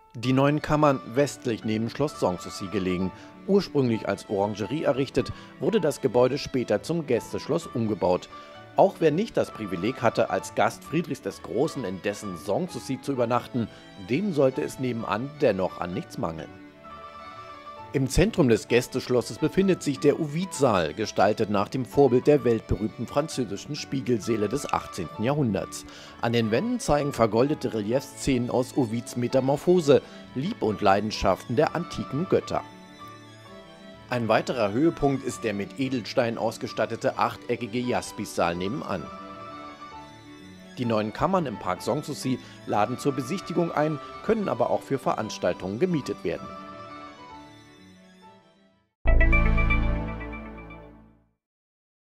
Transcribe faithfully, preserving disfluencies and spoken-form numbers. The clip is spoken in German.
Die neuen Kammern westlich neben Schloss Sanssouci gelegen. Ursprünglich als Orangerie errichtet, wurde das Gebäude später zum Gästeschloss umgebaut. Auch wer nicht das Privileg hatte, als Gast Friedrichs des Großen in dessen Sanssouci zu übernachten, dem sollte es nebenan dennoch an nichts mangeln. Im Zentrum des Gästeschlosses befindet sich der Ovidsaal, gestaltet nach dem Vorbild der weltberühmten französischen Spiegelsäle des achtzehnten Jahrhunderts. An den Wänden zeigen vergoldete Reliefs Szenen aus Ovids Metamorphose, Lieb- und Leidenschaften der antiken Götter. Ein weiterer Höhepunkt ist der mit Edelstein ausgestattete achteckige Jaspissaal nebenan. Die neuen Kammern im Park Sanssouci laden zur Besichtigung ein, können aber auch für Veranstaltungen gemietet werden.